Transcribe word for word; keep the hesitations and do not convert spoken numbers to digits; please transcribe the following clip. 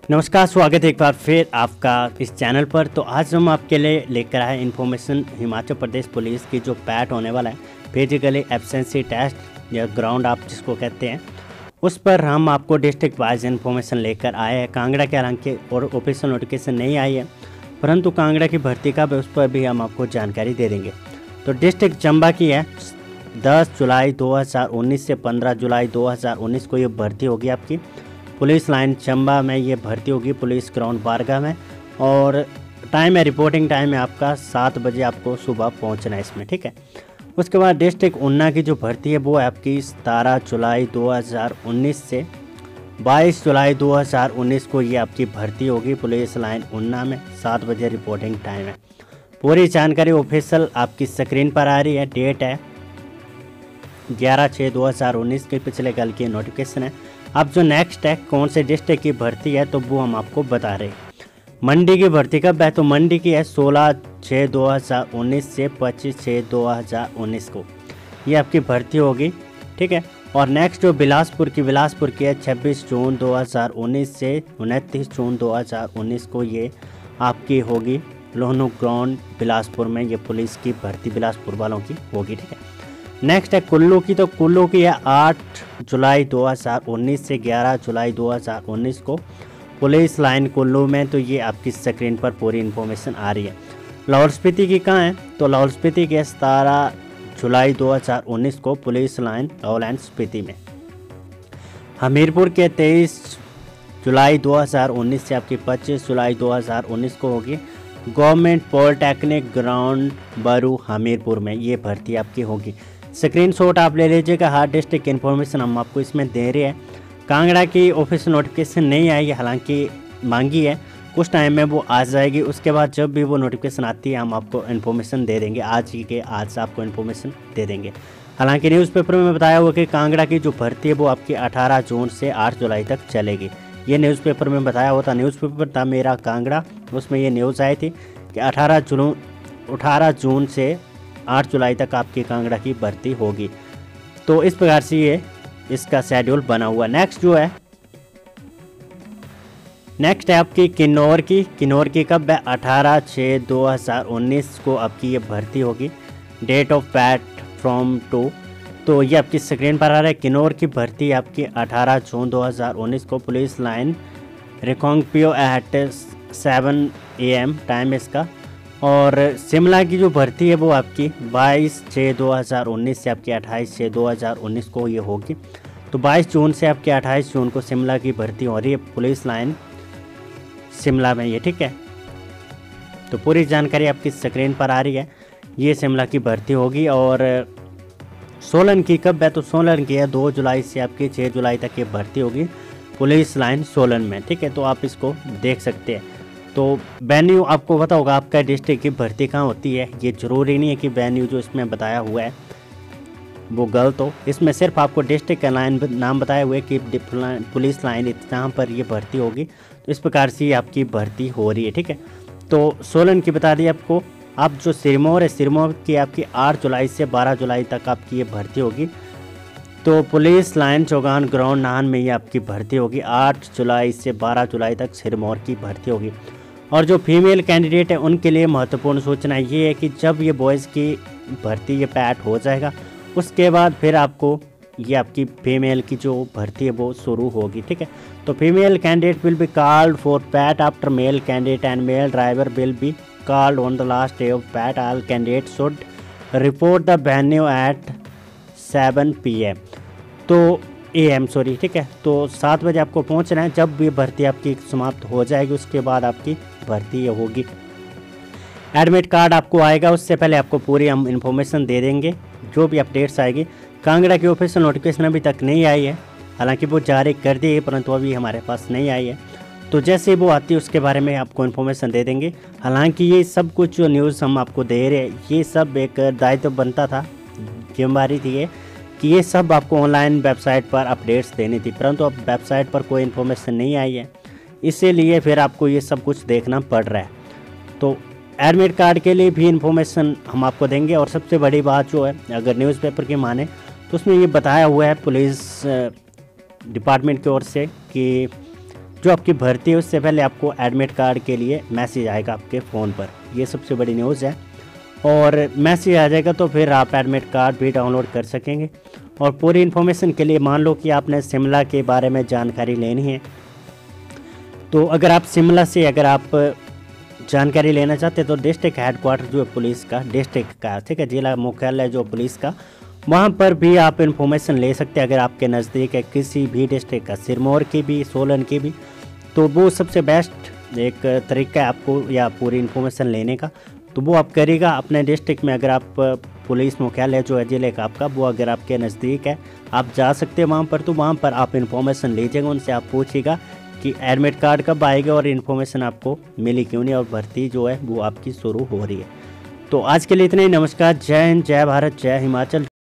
नमस्कार, स्वागत है एक बार फिर आपका इस चैनल पर। तो आज हम आपके लिए लेकर आए इन्फॉर्मेशन हिमाचल प्रदेश पुलिस की जो पैट होने वाला है, फिजिकली एब्सेंसी टेस्ट या ग्राउंड आप जिसको कहते हैं, उस पर हम आपको डिस्ट्रिक्ट वाइज इन्फॉर्मेशन लेकर आए हैं। कांगड़ा के हालांकि और ऑफिशियल नोटिफिकेशन नहीं आई है, परंतु कांगड़ा की भर्ती का उस पर भी हम आपको जानकारी दे देंगे। तो डिस्ट्रिक्ट चंबा की है, दस जुलाई दो हज़ार उन्नीस से पंद्रह जुलाई दो हज़ार उन्नीस को ये भर्ती होगी आपकी पुलिस लाइन चंबा में। ये भर्ती होगी पुलिस ग्राउंड बारगा में, और टाइम है, रिपोर्टिंग टाइम है आपका सात बजे आपको सुबह पहुंचना है इसमें, ठीक है। उसके बाद डिस्ट्रिक्ट ऊना की जो भर्ती है वो है आपकी सतारह जुलाई दो हज़ार उन्नीस से बाईस जुलाई दो हज़ार उन्नीस को ये आपकी भर्ती होगी पुलिस लाइन ऊना में, सात बजे रिपोर्टिंग टाइम है। पूरी जानकारी ऑफिशियल आपकी स्क्रीन पर आ रही है। डेट है ग्यारह छः दो हज़ार उन्नीस के, पिछले कल की नोटिफिकेशन है। अब जो नेक्स्ट है कौन से डिस्ट्रिक्ट की भर्ती है तो वो हम आपको बता रहे हैं। मंडी की भर्ती कब है, तो मंडी की है सोलह छः दो हज़ार उन्नीस से पच्चीस छः दो हज़ार उन्नीस को ये आपकी भर्ती होगी, ठीक है। और नेक्स्ट जो बिलासपुर की बिलासपुर की है छब्बीस जून दो हज़ार उन्नीस से उनतीस जून दो हज़ार उन्नीस को ये आपकी होगी लोहनू ग्राउंड बिलासपुर में, ये पुलिस की भर्ती बिलासपुर वालों की होगी, ठीक है। नेक्स्ट है कुल्लू की, तो कुल्लू की है आठ जुलाई दो हज़ार उन्नीस से ग्यारह जुलाई दो हज़ार उन्नीस को पुलिस लाइन कुल्लू में। तो ये आपकी स्क्रीन पर पूरी इन्फॉर्मेशन आ रही है। लाहौल स्पीति की कहाँ है, तो लाहौल स्पीति की सतारह जुलाई दो हज़ार उन्नीस को police line Lahaul and Spiti में। हमीरपुर के तेईस जुलाई दो हज़ार उन्नीस से आपकी पच्चीस जुलाई दो हज़ार उन्नीस को होगी गवर्नमेंट पॉलिटेक्निक ग्राउंड बरू हमीरपुर में, ये भर्ती आपकी होगी। स्क्रीनशॉट आप ले लीजिएगा। हर डिस्ट्रिक्ट की इन्फॉर्मेशन हम आपको इसमें दे रहे हैं। कांगड़ा की ऑफिशियल नोटिफिकेशन नहीं आई है, हालांकि मांगी है, कुछ टाइम में वो आ जाएगी। उसके बाद जब भी वो नोटिफिकेशन आती है हम आपको इन्फॉर्मेशन दे देंगे, आज ही के आज आपको इन्फॉर्मेशन दे देंगे। हालांकि न्यूज़पेपर में बताया हुआ कि कांगड़ा की जो भर्ती है वो आपकी अठारह जून से आठ जुलाई तक चलेगी। ये न्यूज़पेपर में बताया हुआ था, न्यूज़पेपर था मेरा कांगड़ा, उसमें ये न्यूज़ आई थी कि अठारह जून अठारह जून से आठ जुलाई तक आपकी कांगड़ा की भर्ती होगी। तो इस प्रकार से ये इसका शेड्यूल बना हुआ। नेक्स्ट जो है नेक्स्ट है आपकी किन्नौर की। किन्नौर की कब है, अठारह छः दो हज़ार उन्नीस को आपकी ये भर्ती होगी। Date of PET from to, तो ये आपकी स्क्रीन पर आ रहा है। किन्नौर की भर्ती आपकी अठारह जून दो हज़ार उन्नीस को police line Reckong Peo eight seven A M time इसका। और शिमला की जो भर्ती है वो आपकी बाईस छः दो हज़ार उन्नीस से आपकी अट्ठाईस छः दो हज़ार उन्नीस को ये होगी। तो बाईस जून से आपकी अट्ठाईस जून को शिमला की भर्ती हो रही है पुलिस लाइन शिमला में, ये ठीक है। तो पूरी जानकारी आपकी स्क्रीन पर आ रही है। ये शिमला की भर्ती होगी। और सोलन की कब है, तो सोलन की है दो जुलाई से आपकी छः जुलाई तक ये भर्ती होगी पुलिस लाइन सोलन में, ठीक है। तो आप इसको देख सकते हैं। तो वेन्यू आपको पता होगा आपका डिस्ट्रिक्ट की भर्ती कहाँ होती है। ये ज़रूरी नहीं है कि वेन्यू जो इसमें बताया हुआ है वो गलत हो, इसमें सिर्फ आपको डिस्ट्रिक्ट का लाइन नाम बताया हुआ है कि पुलिस लाइन जहाँ पर ये भर्ती होगी। तो इस प्रकार से आपकी भर्ती हो रही है, ठीक है। तो सोलन की बता दी आपको। अब जो सिरमौर है, सिरमौर की आपकी आठ जुलाई से बारह जुलाई तक आपकी ये भर्ती होगी। तो police line Chaugan ground Nahan में ये आपकी भर्ती होगी। आठ जुलाई से बारह जुलाई तक सिरमौर की भर्ती होगी। और जो फीमेल कैंडिडेट है उनके लिए महत्वपूर्ण सूचना ये है कि जब ये बॉयज़ की भर्ती ये पैट हो जाएगा, उसके बाद फिर आपको ये आपकी फीमेल की जो भर्ती है वो शुरू होगी, ठीक है। तो female candidate will be called for PET after male candidate and male driver will be called on the last day of PET. All candidate should report the venue at seven P M तो A am sorry, ठीक है। तो सात बजे आपको पहुंचना है। जब भी भर्ती आपकी समाप्त हो जाएगी उसके बाद आपकी भर्ती ये होगी। एडमिट कार्ड आपको आएगा, उससे पहले आपको पूरी हम इन्फॉर्मेशन दे देंगे जो भी अपडेट्स आएगी। कांगड़ा की ऑफिशियल नोटिफिकेशन अभी तक नहीं आई है, हालांकि वो जारी कर दी है परंतु अभी हमारे पास नहीं आई है। तो जैसे वो आती है उसके बारे में आपको इन्फॉर्मेशन दे देंगे। हालांकि ये सब कुछ जो न्यूज़ हम आपको दे रहे हैं ये सब एक दायित्व बनता था, जिम्मेदारी थी ये कि ये सब आपको ऑनलाइन वेबसाइट पर अपडेट्स देनी थी, परंतु अब वेबसाइट पर कोई इन्फॉर्मेशन नहीं आई है, इसीलिए फिर आपको ये सब कुछ देखना पड़ रहा है। तो एडमिट कार्ड के लिए भी इन्फॉर्मेशन हम आपको देंगे। और सबसे बड़ी बात जो है, अगर न्यूज़पेपर की माने तो उसमें ये बताया हुआ है पुलिस डिपार्टमेंट की ओर से कि जो आपकी भर्ती है उससे पहले आपको एडमिट कार्ड के लिए मैसेज आएगा आपके फ़ोन पर। ये सबसे बड़ी न्यूज़ है। और मैसेज आ जाएगा तो फिर आप एडमिट कार्ड भी डाउनलोड कर सकेंगे। और पूरी इन्फॉर्मेशन के लिए मान लो कि आपने शिमला के बारे में जानकारी लेनी है, तो अगर आप शिमला से अगर आप जानकारी लेना चाहते हैं तो डिस्ट्रिक्ट हेडक्वार्टर जो है पुलिस का, डिस्ट्रिक्ट का, ठीक है, जिला मुख्यालय जो पुलिस का, वहाँ पर भी आप इन्फॉर्मेशन ले सकते हैं। अगर आपके नज़दीक है किसी भी डिस्ट्रिक्ट का, सिरमौर की भी, सोलन की भी, तो वो सबसे बेस्ट एक तरीका है आपको या पूरी इन्फॉर्मेशन लेने का, तो वो आप करिएगा अपने डिस्ट्रिक्ट में। अगर आप पुलिस मुख्यालय जो है जिले का आपका, वो अगर आपके नज़दीक है, आप जा सकते हैं वहाँ पर, तो वहाँ पर आप इन्फॉर्मेशन लीजिएगा, उनसे आप पूछिएगा कि एडमिट कार्ड कब आएगा और इन्फॉर्मेशन आपको मिली क्यों नहीं, और भर्ती जो है वो आपकी शुरू हो रही है। तो आज के लिए इतना ही। नमस्कार, जय हिंद, जय भारत, जय हिमाचल।